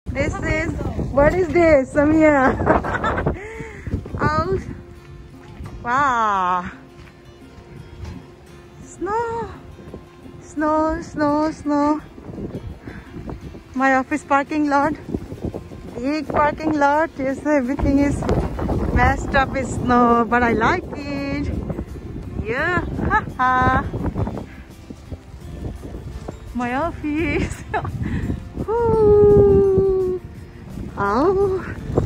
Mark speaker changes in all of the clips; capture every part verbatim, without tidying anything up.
Speaker 1: This is, what is this, Samia? Oh, wow. Snow, snow, snow, snow. My office parking lot, big parking lot. Yes, everything is messed up with snow, but I like it. Yeah, haha. My office. Woo. Oh,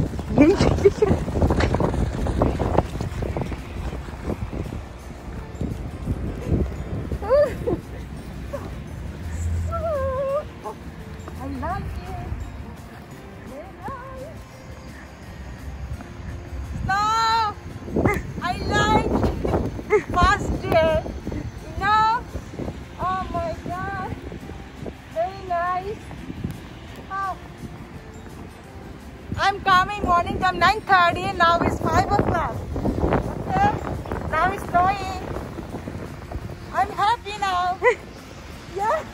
Speaker 1: I love it. Very nice. Snow. I like first day. You know? Oh my God. Very nice. Oh. I'm coming morning from nine thirty and now it's five o'clock. Okay? Now it's snowing. I'm happy now. Yeah.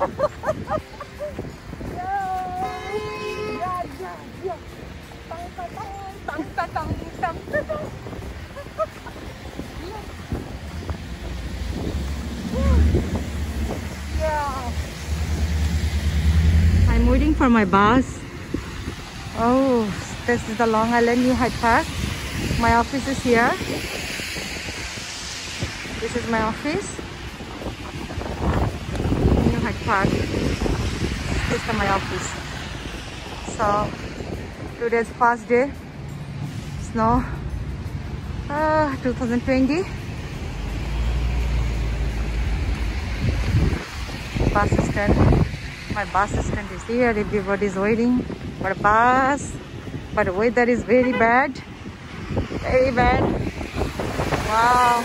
Speaker 1: Yeah, yeah, yeah. Tang, tang, tang, tang, tang, tang, tang, tang. Yeah. I'm waiting for my bus. Oh, this is the Long Island New Hyde Park. My office is here. This is my office. New Hyde Park. This is my office. So today's first day. Snow. Uh, twenty twenty. Bus stand. My bus stand is here. Everybody is waiting for a bus. But the weather is very bad. Very bad. Wow.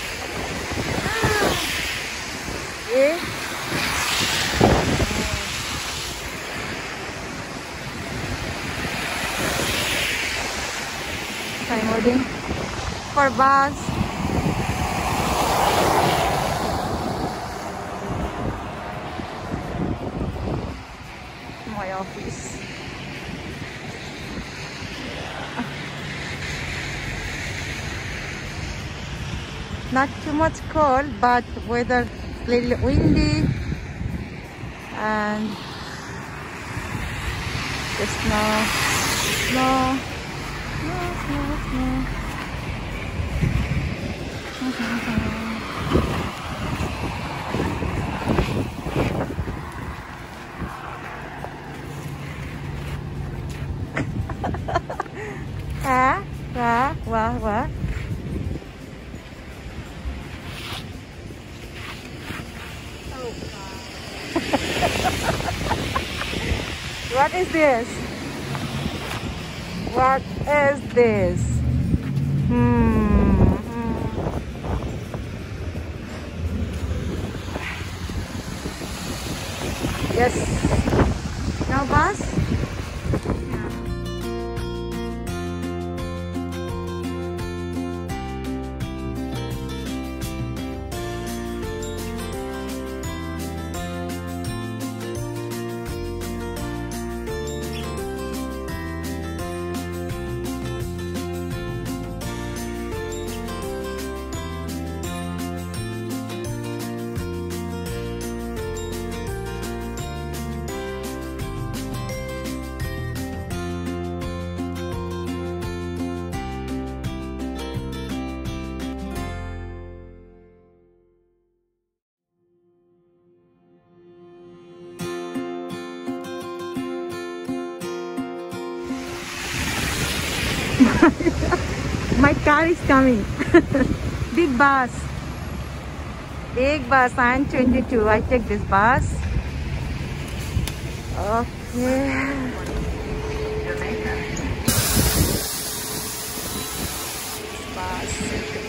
Speaker 1: Yeah. I'm waiting for bus. My office. Not too much cold, but weather little windy and the snow, snow, snow, snow, snow. Ah, wah, wah, wah. What is this? What is this? Hmm. Yes. Now bus. My car is coming. Big bus. Big bus. I'm twenty-two. I take this bus. Okay. Bus.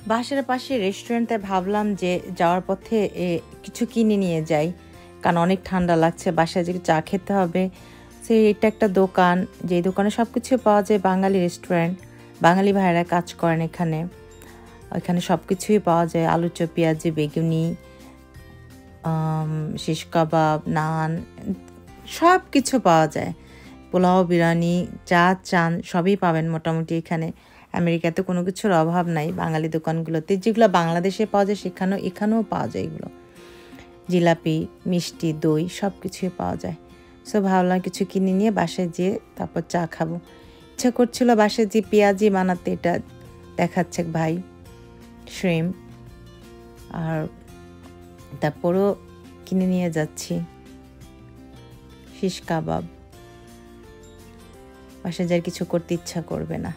Speaker 1: বাসার পাশে রেস্টুরেন্টে ভাবলাম যে যাওয়ার পথে কিছু কিনে নিয়ে যাই, কারণ অনেক ঠান্ডা লাগছে, বাসায় যে চা খেতে হবে। সে এটা একটা দোকান, যে দোকানে সব কিছু পাওয়া যায়, বাঙালি রেস্টুরেন্ট, বাঙালি ভাইরা কাজ করেন এখানে। ওইখানে সব কিছুই পাওয়া যায়, আলু চপ, পেঁয়াজি, বেগুনি, শিশ কাবাব, নান, সব কিছু পাওয়া যায়। পোলাও, বিরিয়ানি, চা, চান সবই পাবেন মোটামুটি এখানে। আমেরিকাতে কোনো কিছুর অভাব নাই বাঙালি দোকানগুলোতে, যেগুলো বাংলাদেশে পাওয়া যায় সেখানেও এখানেও পাওয়া যায় এগুলো। জিলাপি, মিষ্টি, দই সব কিছুই পাওয়া যায়। সো ভাবলাম কিছু কিনে নিয়ে বাসায় যেয়ে তারপর চা খাবো। ইচ্ছা করছিল বাসায় যে পেঁয়াজি বানাতে, এটা দেখাচ্ছে ভাই, শ্রিম, আর তারপরও কিনে নিয়ে যাচ্ছি শিশ কাবাব। বাসায় যার কিছু করতে ইচ্ছা করবে না।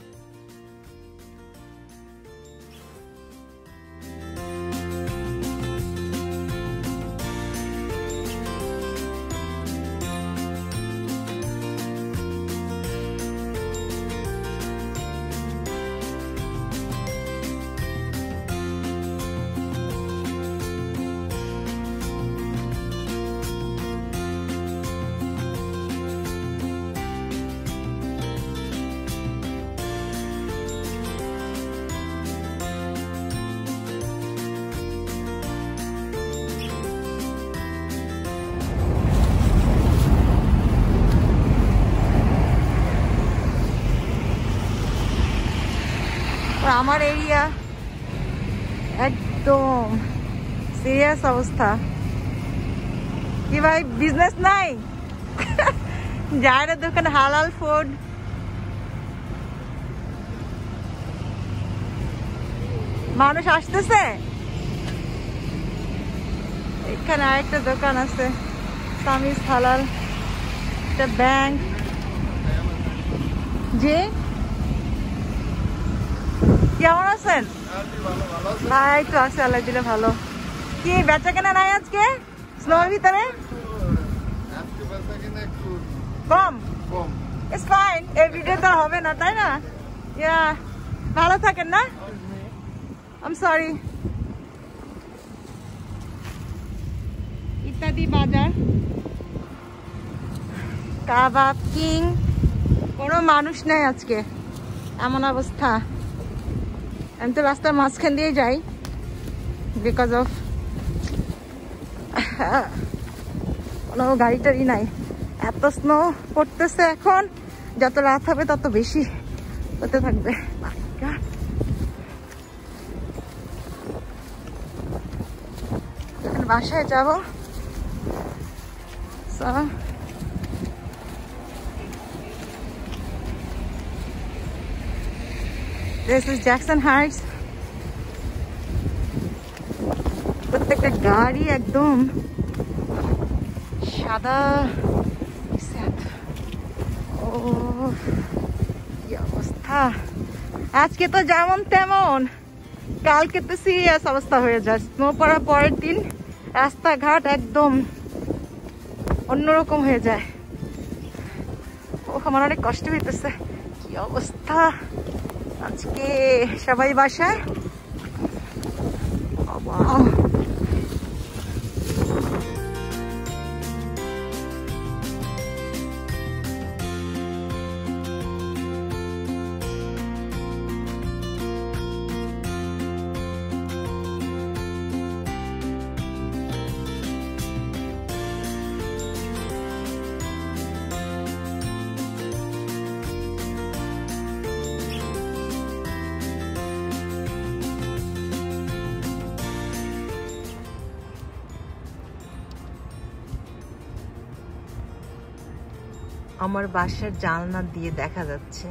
Speaker 1: আমার এরিয়া একদম সিরিয়াস অবস্থা। কি ভাই বিজনেস নাই? যারা দোকানে হালাল ফুড, মানুষ আসতেছে। এখানে আরেকটা দোকান আছে, সামিস হালাল, একটা ব্যাংক। জি কেমন আছেন? ভাই তো আছে, আল্লাহ দিলে ভালো। কি বেচা কেনা নাই আজকে স্নোর ভিতরে? কম? ইটস ফাইন, এভরিডে তো হবে না, তাই না? ইয়া, ভালো থাকেন না? I am sorry. ইত্যাদি বাজার, কাবাব কিং, কোনো মানুষ নেই আজকে, এমন অবস্থা। আমি তো রাস্তার মাঝখান দিয়ে যাই বিকজ অফ কোনো গাড়ি টাড়ি নাই। এত স্নো পড়তেছে এখন, যত রাত হবে তত বেশি হতে থাকবে। এখন বাসায় যাব। This is Jackson Heights. প্রত্যেকটা গাড়ি একদম সাদা। ও কি অবস্থা! আজকে তো যেমন তেমন, কালকে তো সিরিয়াস অবস্থা হয়ে যায়। স্নো পড়ার পরের দিন রাস্তাঘাট একদম অন্যরকম হয়ে যায়। ও আমার অনেক কষ্ট হইতেছে। কি অবস্থা আজকে, সবাই বাসায়। আমার বাসার জানলা দিয়ে দেখা যাচ্ছে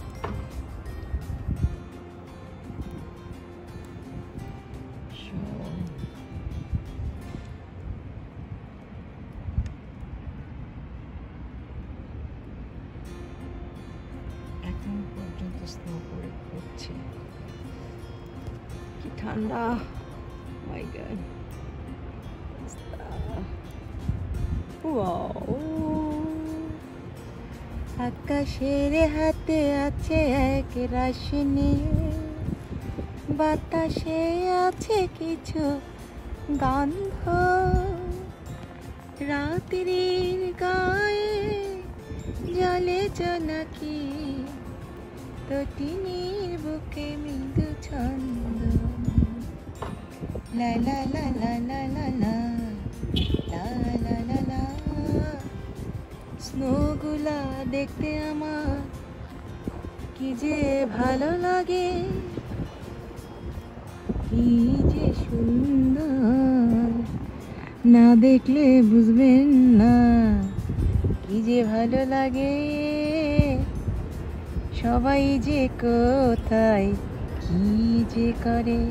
Speaker 1: এখন পর্যন্ত স্নো পড়ে পড়ছে। কি ঠান্ডা! My god! ওয়াও! আকাশের হাতে আছে এক রাশি নিয়ে, বাতাসে আছে কিছু গন্ধ, রাত্রির গায়ে জলে জোনাকি, তটিনীর বুকে মৃদু ছন্দ। লা লা লা লা লা লা লা লা লা লা লা। স্নোগুলা দেখতে আমার কি যে ভালো লাগে, কি যে সুন্দর, না দেখলে বুঝবেন না কি যে ভালো লাগে। সবাই যে কোথায় কি যে করে।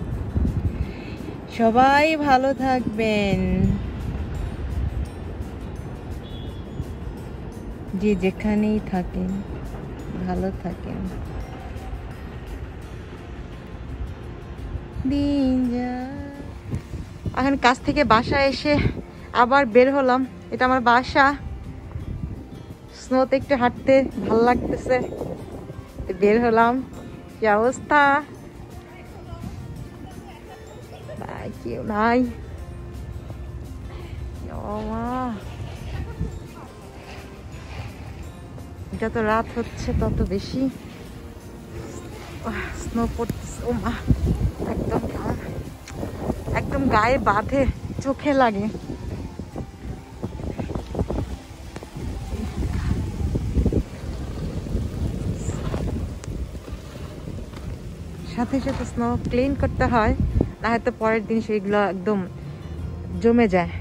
Speaker 1: সবাই ভালো থাকবেন, যে যেখানেই থাকেন ভালো থাকেন। দিন যা। এখন কাছ থেকে বাসায় এসে আবার বের হলাম। এটা আমার বাসা। স্নোতে একটু হাঁটতে ভালো লাগতেছে, বের হলাম। কি অবস্থা, কেউ নাই। যত রাত হচ্ছে তত বেশি স্নো পড়তেছে। ও মা, একদম একদম গায়ে বাঁধে, চোখে লাগে। সাথে সাথে স্নো ক্লিন করতে হয়, না হয়তো পরের দিন সেগুলো একদম জমে যায়।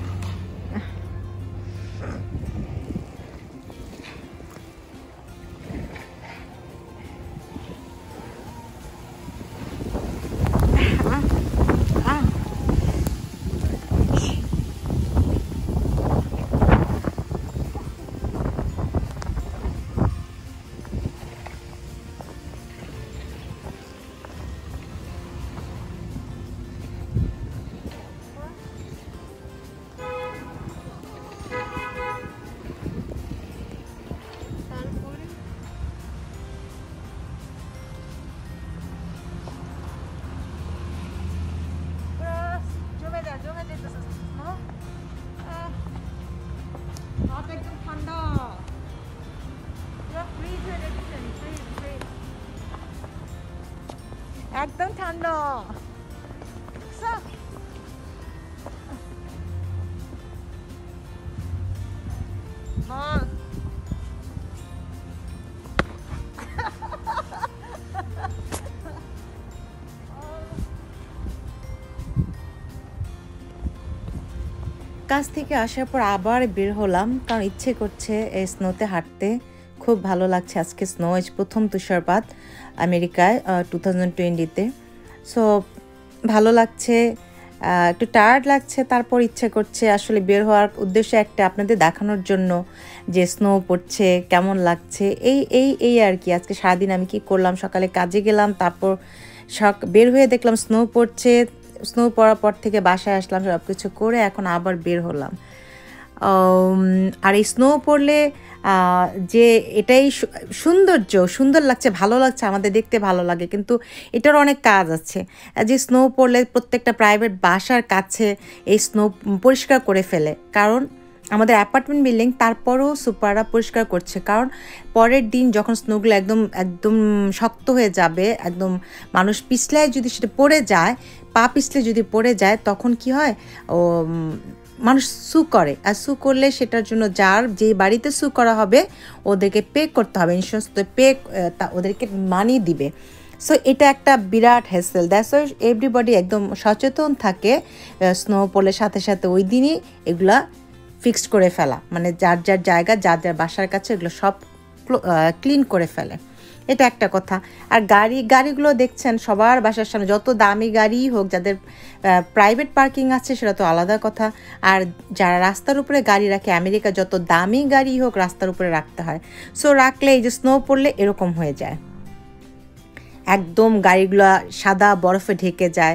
Speaker 1: একদম ঠান্ডা। হ্যাঁ, কাছ থেকে আসার পর আবার বের হলাম, কারণ ইচ্ছে করছে এই স্নোতে হাঁটতে। খুব ভালো লাগছে। আজকে স্নো এজ প্রথম তুষারপাত আমেরিকায় টু থাউজেন্ড টোয়েন্টিতে। সো ভালো লাগছে, একটু টায়ার্ড লাগছে, তারপর ইচ্ছে করছে আসলে বের হওয়ার উদ্দেশ্য একটা, আপনাদের দেখানোর জন্য যে স্নো পড়ছে কেমন লাগছে। এই এই এই আর কি। আজকে সারাদিন আমি কি করলাম, সকালে কাজে গেলাম, তারপর সক বের হয়ে দেখলাম স্নো পড়ছে। স্নো পড়ার পর থেকে বাসায় আসলাম, সব কিছু করে এখন আবার বের হলাম। আর এই স্নো পড়লে যে এটাই সৌন্দর্য, সুন্দর লাগছে, ভালো লাগছে, আমাদের দেখতে ভালো লাগে, কিন্তু এটার অনেক কাজ আছে। যে স্নো পড়লে প্রত্যেকটা প্রাইভেট বাসার কাছে এই স্নো পরিষ্কার করে ফেলে, কারণ আমাদের অ্যাপার্টমেন্ট বিল্ডিং, তারপরও সুপাররা পরিষ্কার করছে, কারণ পরের দিন যখন স্নোগুলো একদম একদম শক্ত হয়ে যাবে, একদম মানুষ পিছলায় যদি সেটা পড়ে যায়, পা পিছলে যদি পড়ে যায়, তখন কি হয়, ও মানুষ সু করে। আর সু করলে সেটার জন্য যার যে বাড়িতে সু করা হবে ওদেরকে পে করতে হবে, ইন্স্যুরেন্স তো পে, ওদেরকে মানি দিবে। সো এটা একটা বিরাট হ্যাসেল। দ্যাটস ওয়াই এভরিবডি একদম সচেতন থাকে স্নো পড়লে সাথে সাথে ওই দিনই এগুলা ফিক্সড করে ফেলা, মানে যার যার জায়গা, যার যার বাসার কাছে এগুলো সব ক্লিন করে ফেলে। এটা একটা কথা। আর গাড়ি গাড়িগুলো দেখছেন সবার বাসার সামনে, যত দামি গাড়িই হোক, যাদের প্রাইভেট পার্কিং আছে সেটা তো আলাদা কথা, আর যারা রাস্তার উপরে গাড়ি রাখে, আমেরিকা যত দামি গাড়ি হোক রাস্তার উপরে রাখতে হয়। সো রাখলে এই যে স্নো পড়লে এরকম হয়ে যায়, একদম গাড়িগুলো সাদা বরফে ঢেকে যায়,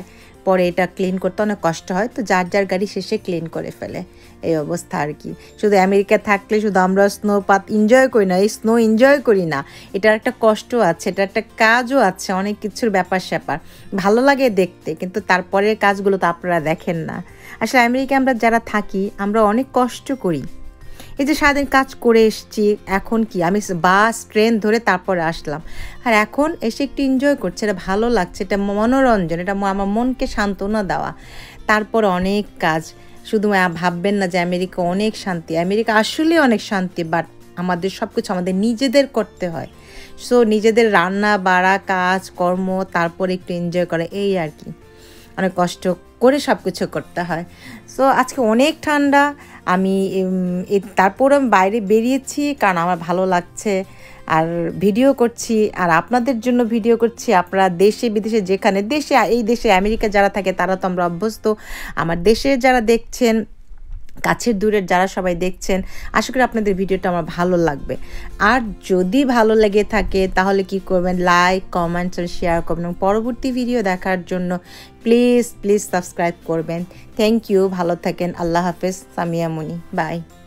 Speaker 1: পরে এটা ক্লিন করতে অনেক কষ্ট হয়, তো যার যার গাড়ি শেষে ক্লিন করে ফেলে, এই অবস্থা আর কি। শুধু আমেরিকা থাকলে শুধু আমরা স্নোপাত এনজয় করি না, এই স্নো এনজয় করি না, এটার একটা কষ্ট আছে, এটা একটা কাজও আছে, অনেক কিছুর ব্যাপার স্যাপার। ভালো লাগে দেখতে, কিন্তু তারপরের কাজগুলো তো আপনারা দেখেন না। আসলে আমেরিকা আমরা যারা থাকি আমরা অনেক কষ্ট করি। এই যে সারাদিন কাজ করে এসেছি, এখন কি আমি বাস ট্রেন ধরে তারপরে আসলাম, আর এখন এসে একটু এনজয় করছে, এটা ভালো লাগছে, এটা মনোরঞ্জন, এটা আমার মনকে সান্ত্বনা দেওয়া। তারপর অনেক কাজ, শুধু ভাববেন না যে আমেরিকা অনেক শান্তি, আমেরিকা আসলে অনেক শান্তি, বাট আমাদের সব কিছু আমাদের নিজেদের করতে হয়। সো নিজেদের রান্না বাড়া কাজ কর্ম, তারপরে একটু এনজয় করা, এই আর কি। অনেক কষ্ট করে সব কিছু করতে হয়। সো আজকে অনেক ঠান্ডা, আমি তারপর আমি বাইরে বেরিয়েছি কারণ আমার ভালো লাগছে, আর ভিডিও করছি, আর আপনাদের জন্য ভিডিও করছি। আপনারা দেশে বিদেশে যেখানে, দেশে এই দেশে আমেরিকা যারা থাকে তারা তো আমরা অভ্যস্ত, আমার দেশে যারা দেখছেন, কাছের দূরের যারা সবাই দেখছেন, আশা করি আপনাদের ভিডিওটা আমার ভালো লাগবে। আর যদি ভালো লেগে থাকে তাহলে কি করবেন, লাইক কমেন্টস আর শেয়ার করবেন, এবং পরবর্তী ভিডিও দেখার জন্য প্লিজ প্লিজ সাবস্ক্রাইব করবেন। থ্যাংক ইউ, ভালো থাকেন, আল্লাহ হাফেজ, সামিয়া মনি, বাই।